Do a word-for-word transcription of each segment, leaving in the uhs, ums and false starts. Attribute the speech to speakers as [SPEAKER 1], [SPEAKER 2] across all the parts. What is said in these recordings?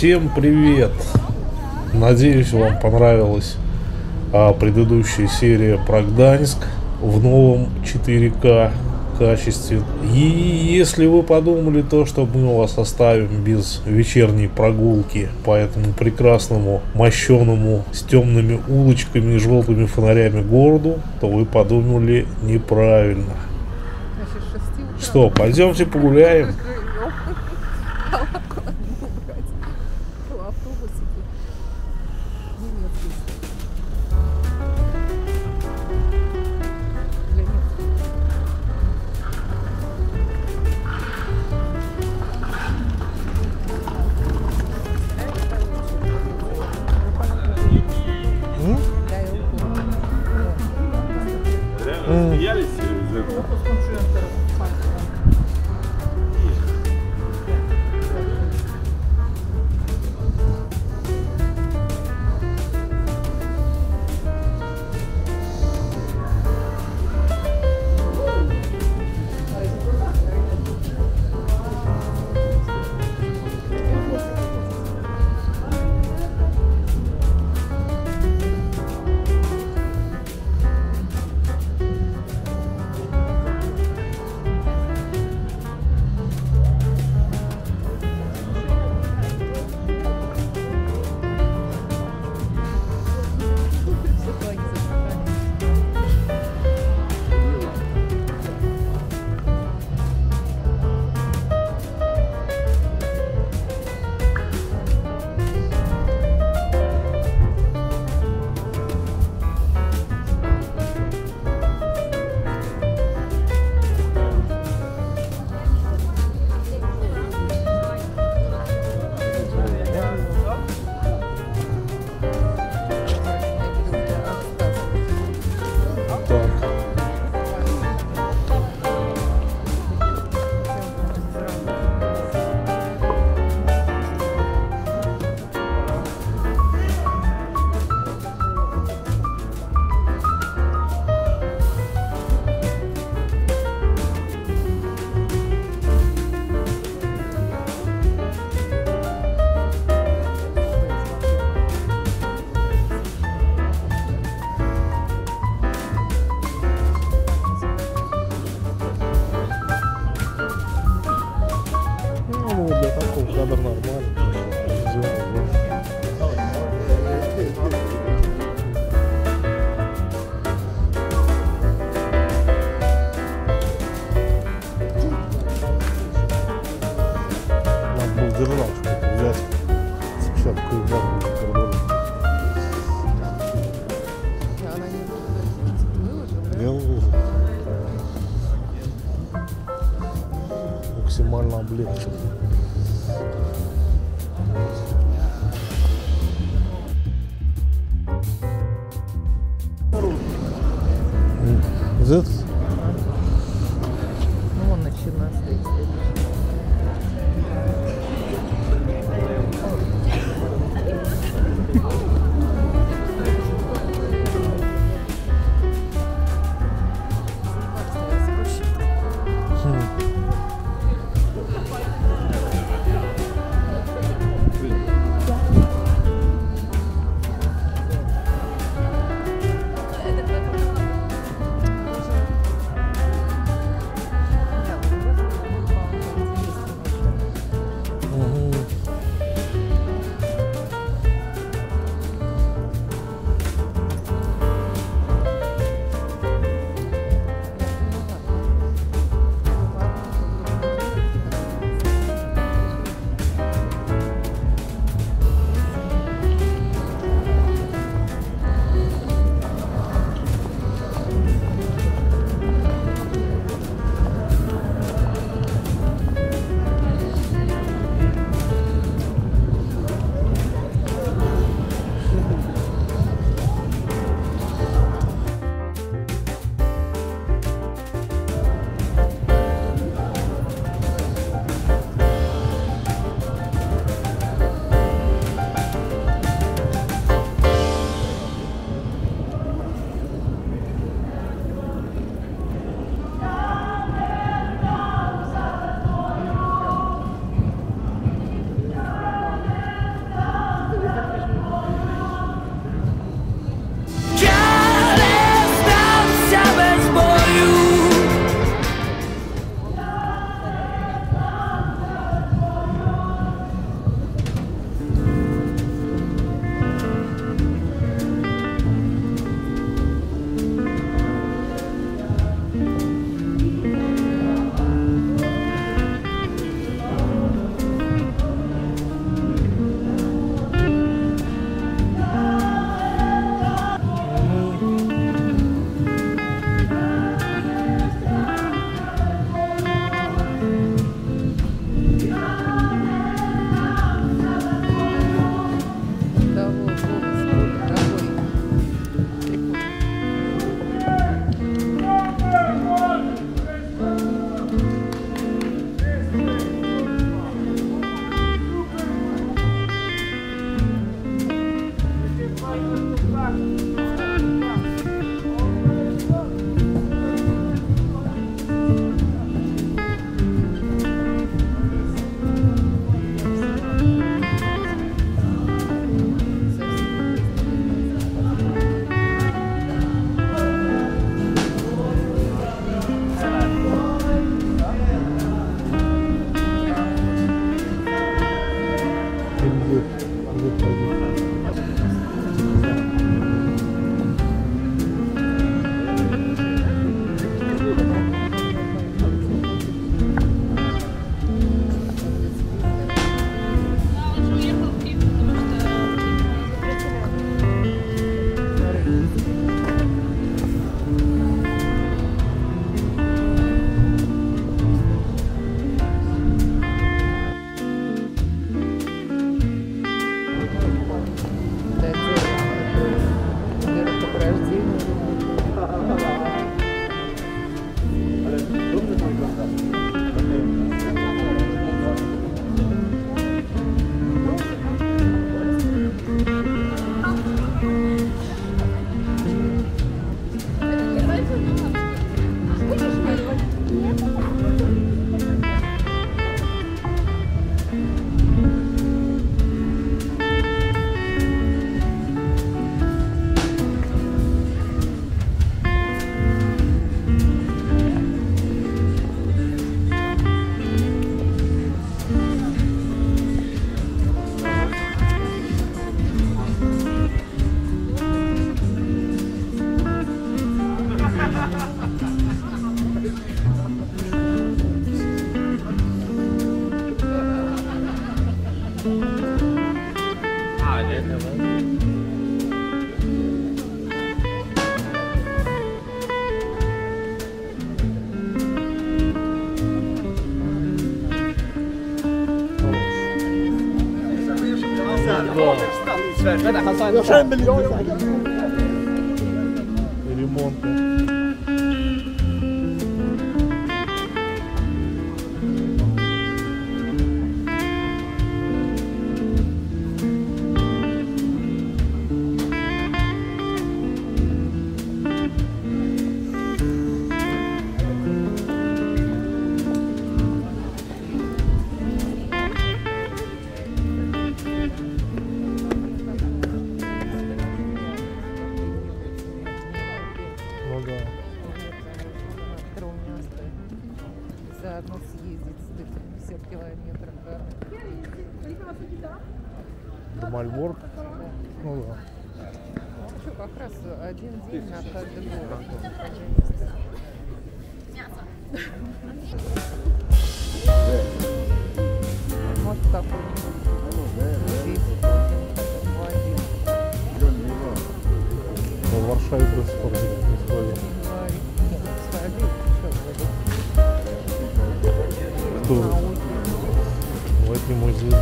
[SPEAKER 1] Всем привет! Надеюсь, вам понравилась а, предыдущая серия про Гданьск в новом четыре ка качестве. И если вы подумали то, что мы вас оставим без вечерней прогулки по этому прекрасному, мощеному, с темными улочками и желтыми фонарями городу, то вы подумали неправильно. Что, пойдемте погуляем?
[SPEAKER 2] Кадр нормальный. Надо было держал, чтобы взять сейчас кое-как.
[SPEAKER 3] Она не выложила?
[SPEAKER 2] Максимально облегчен. Этот?
[SPEAKER 3] Ну, вон начина стоит следующий.
[SPEAKER 2] Jag känner lite ремонт.
[SPEAKER 3] Заодно съездить сто пятьдесят километров.
[SPEAKER 2] До Мальборг. Ну да.
[SPEAKER 3] Ну что, как раз один день на каждый город. Может, какой-нибудь
[SPEAKER 2] В Варшаве до сих пор не сходил. Кто? Вот не музей.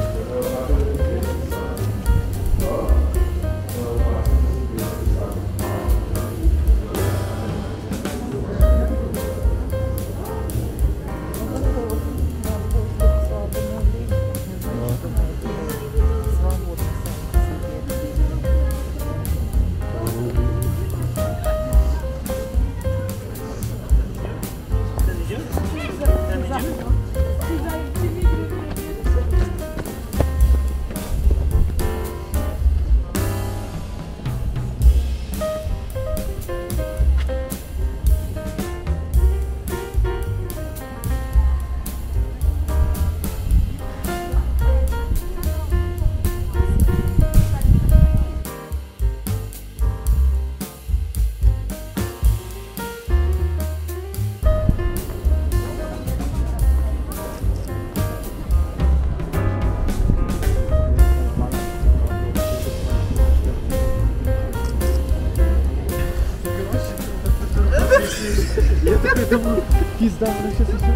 [SPEAKER 4] Я такой думаю, пизда, она сейчас еще...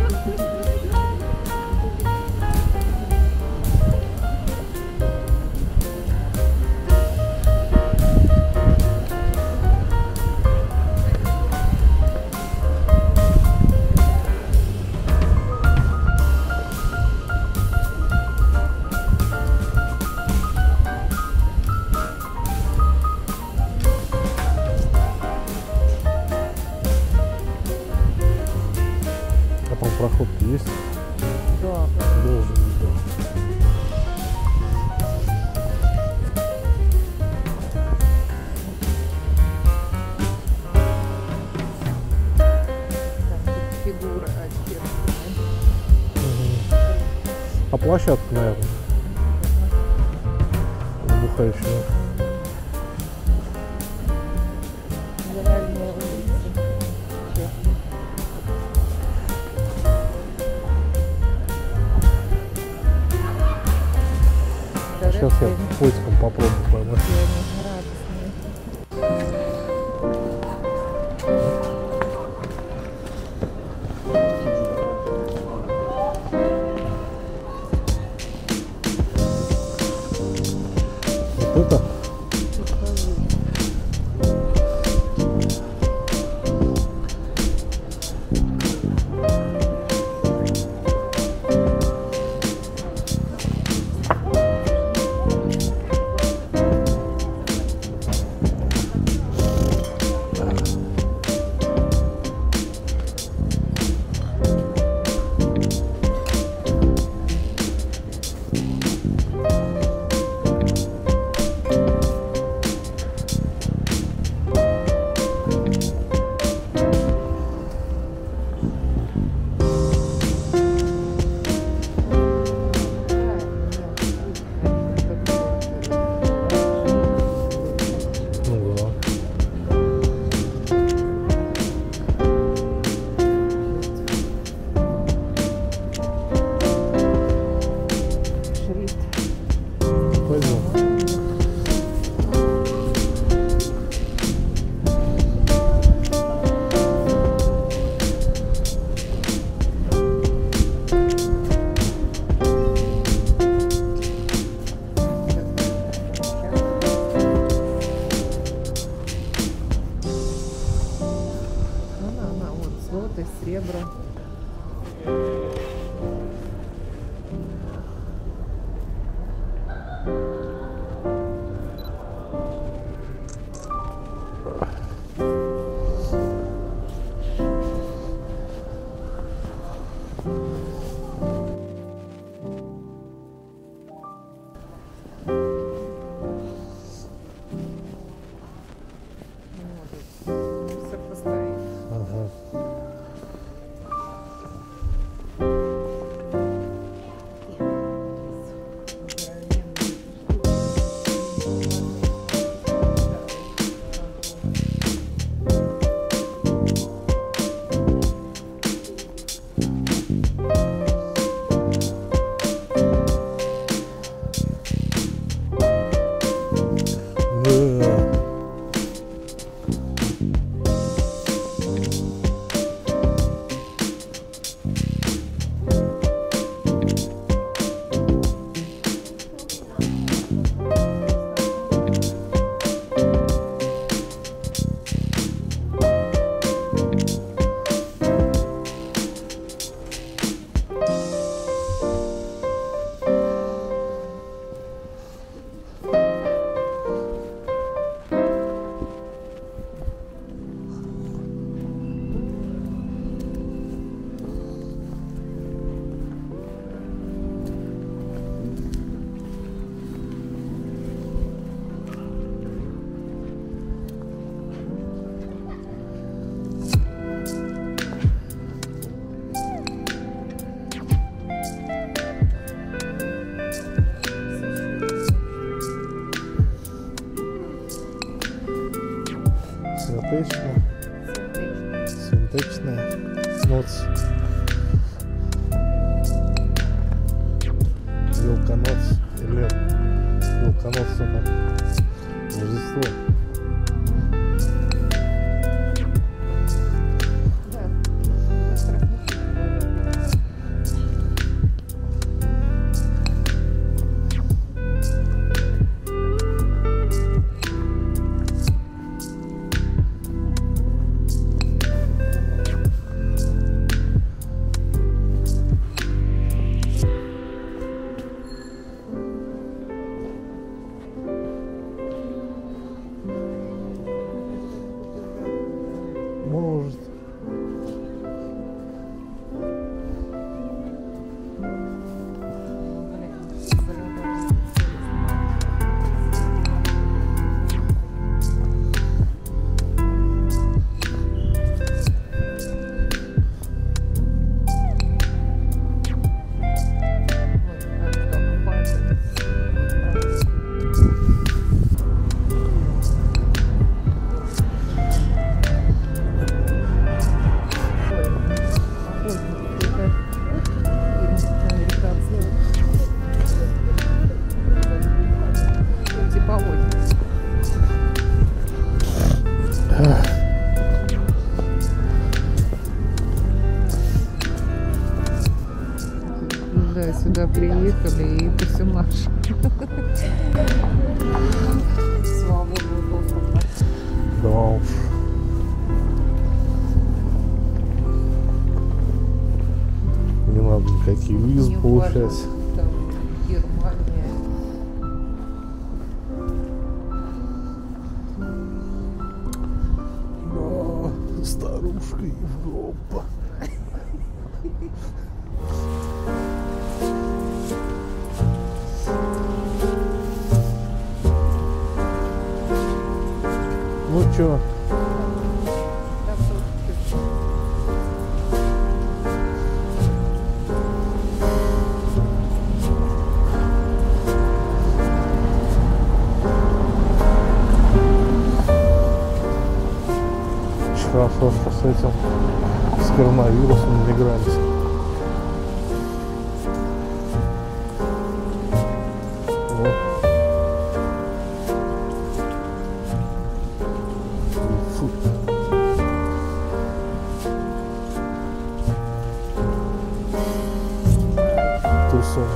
[SPEAKER 2] Проход есть?
[SPEAKER 3] Да.
[SPEAKER 2] Должен быть, да.
[SPEAKER 3] Фигура отдельная.
[SPEAKER 2] Угу. А площадка, наверное, бухающая.
[SPEAKER 3] Реальная улица.
[SPEAKER 2] Сейчас я поиском попробую поймать. Вот это?
[SPEAKER 3] Мусор постоит.
[SPEAKER 2] Ага. Да. Синтетична. Синтетична. Ноц. Вилконос. Или вилконос это божество. Может.
[SPEAKER 3] Да, сюда приехали и посюмаш. Свободный доступ.
[SPEAKER 2] Да уж. Не надо никаких виз
[SPEAKER 3] Не
[SPEAKER 2] получать.
[SPEAKER 3] важно, там Германия.
[SPEAKER 2] Да, старушка Европа. Ну чё?
[SPEAKER 3] Да, всё.
[SPEAKER 2] Хорошо, что с этим, с коронавирусом не игрались. Вот. Фу. Тусон.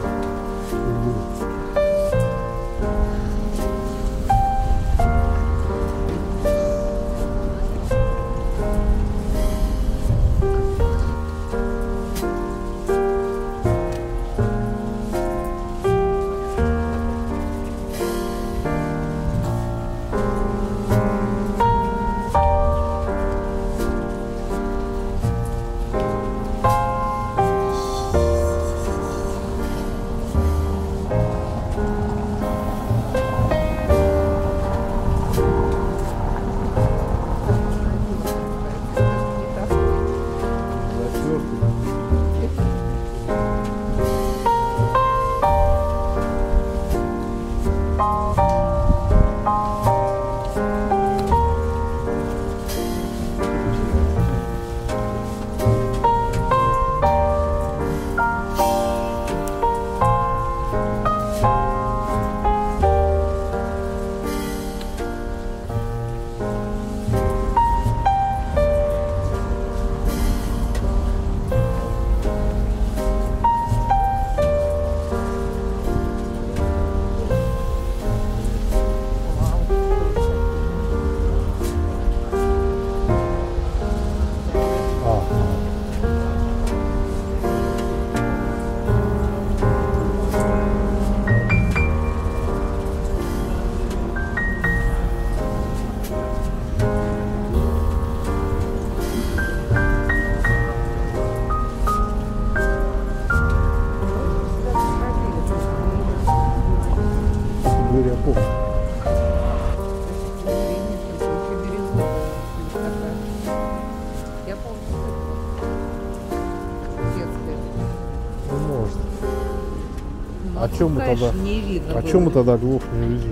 [SPEAKER 3] Ну,
[SPEAKER 2] А чё мы
[SPEAKER 3] конечно,
[SPEAKER 2] тогда?
[SPEAKER 3] не видно
[SPEAKER 2] А
[SPEAKER 3] было.
[SPEAKER 2] чем мы тогда львов не увидели?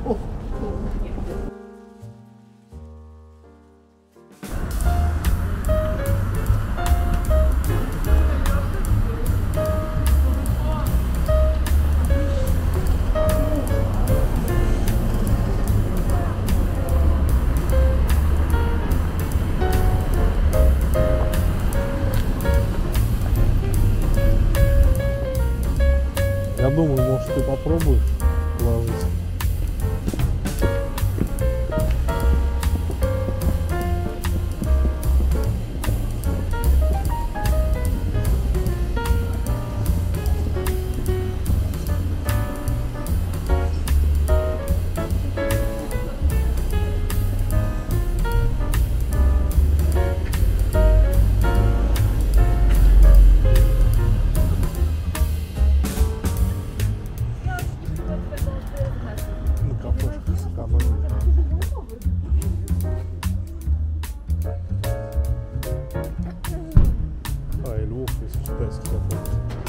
[SPEAKER 2] Я думаю, может, ты попробуешь ложиться. На кафешке сэкономить. А, и Львов, если считать, какой-то.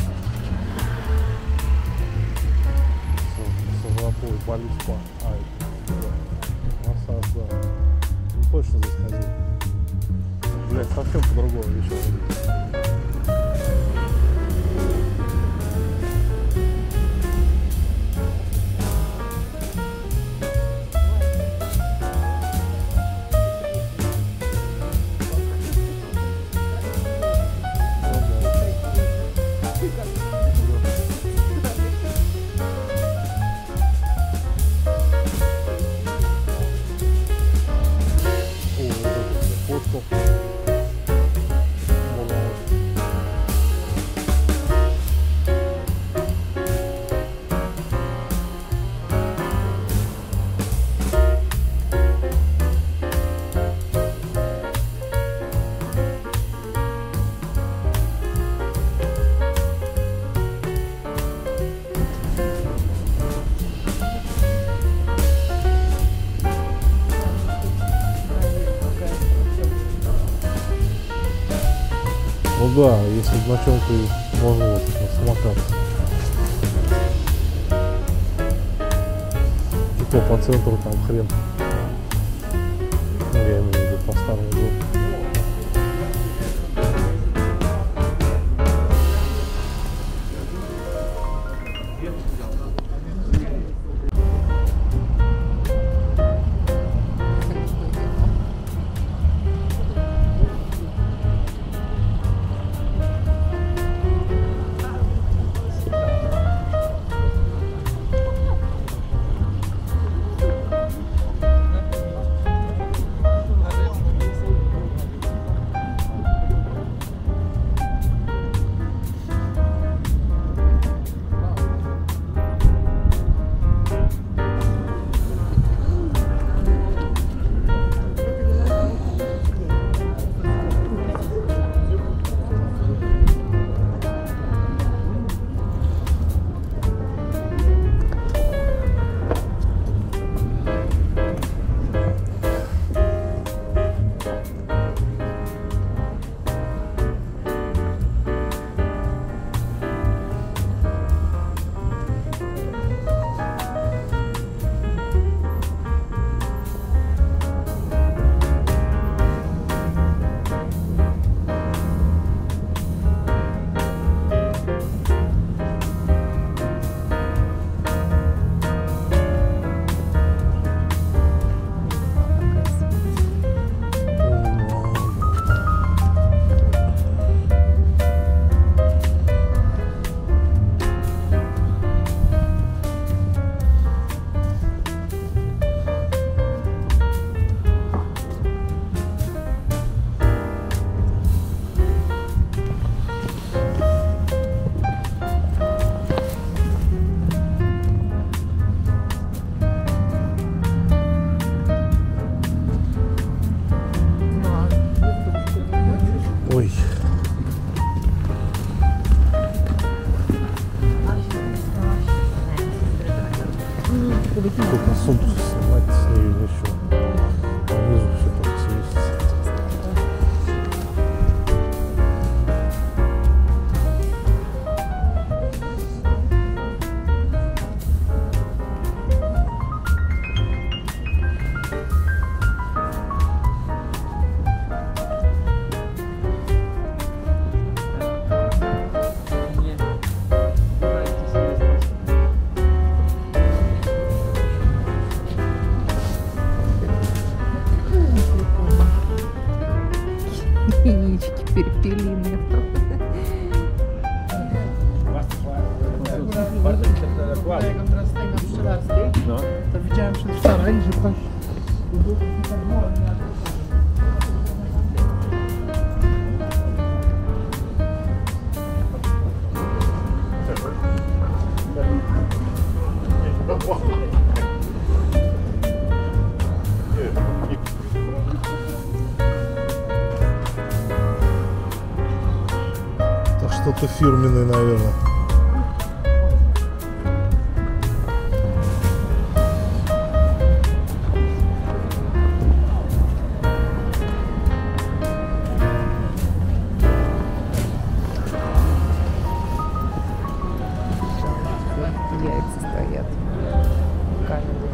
[SPEAKER 2] Созолотой полиспа. А, это, да. Массаж, да. Ну, точно здесь ходил. Блять, совсем по-другому еще. Ну да, если на чем-то можно вот на самокат. И то по центру там хрен. Ну, я имею в виду по старому городу. Ой. Только сумку снимать с нее ничего. Внизу все так свистится.
[SPEAKER 4] Jak on teraz stoi na Pszczelarskiej,
[SPEAKER 2] No.
[SPEAKER 4] to widziałem przedwczoraj, że ktoś...
[SPEAKER 1] Это что-то фирменное, наверное.
[SPEAKER 3] Яйца стоят. Каменные.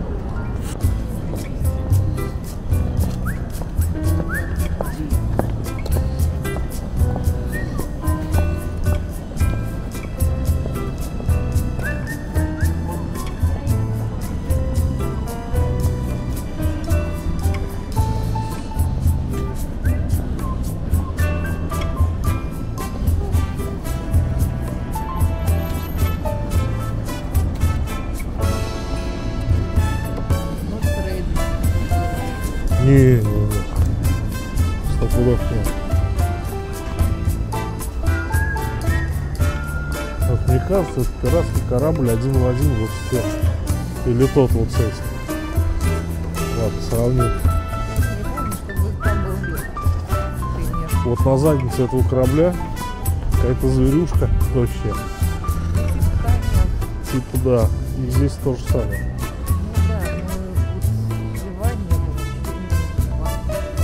[SPEAKER 3] Ну, трейд.
[SPEAKER 1] Не, не, не. Стопудов нет. Вот мне кажется, это пиратский корабль один в один вот с тем. Или тот вот с этим. Ладно, сравним.
[SPEAKER 3] Не помню, чтобы там был лес. Конечно.
[SPEAKER 1] Вот на заднице этого корабля какая-то зверюшка тощая. Типа да. И здесь то же самое.
[SPEAKER 3] Ну да, но вот зевать не было, что не было.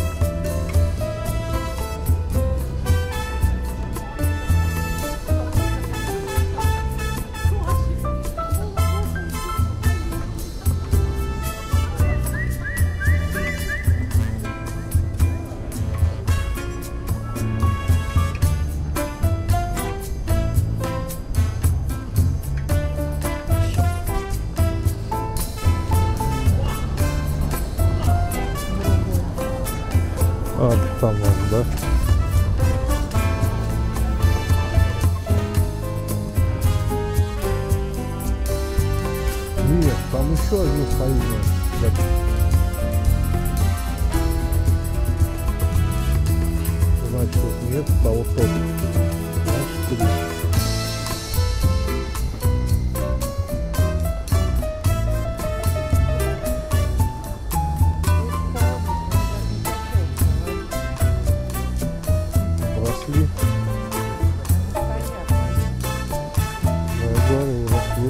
[SPEAKER 1] А, там он, да? Нет, там еще один стоит, значит. Значит, вот нет того тоже. Значит, три. Росли. Да, я говорю, росли.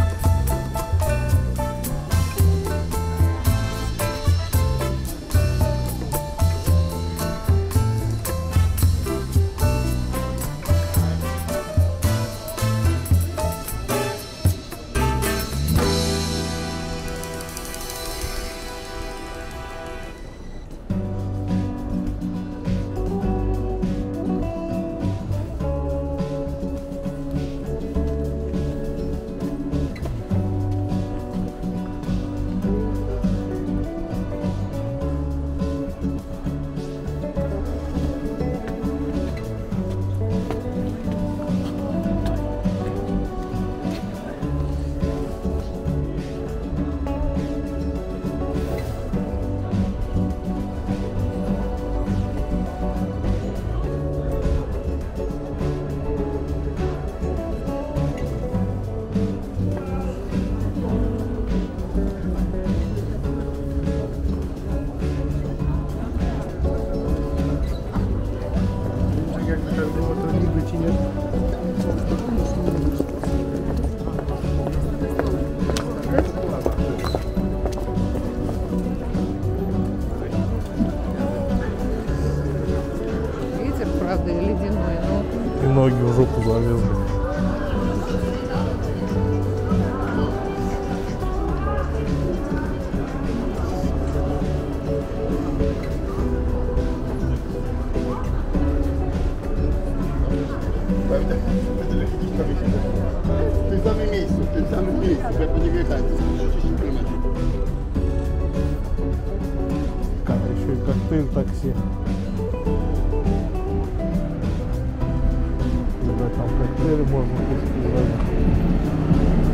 [SPEAKER 3] Ветер, правда, и ледяной, но
[SPEAKER 1] И ноги в жопу залезли.
[SPEAKER 5] W tym samym miejscu, w tym samym miejscu, jak nie wjechać, to jest trzydzieści kilometrów.
[SPEAKER 1] Как еще и коктейль такси. Да, там коктейли можно кушать.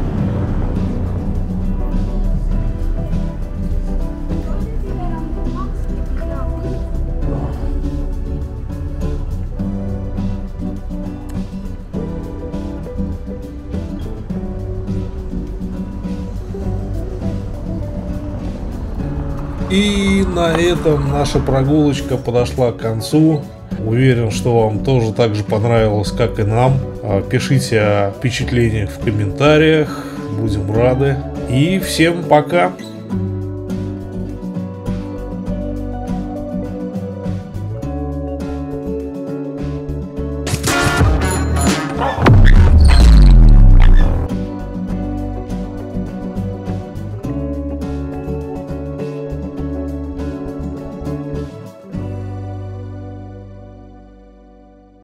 [SPEAKER 1] И на этом наша прогулочка подошла к концу. Уверен, что вам тоже так же понравилось, как и нам. Пишите о впечатлениях в комментариях. Будем рады. И всем пока!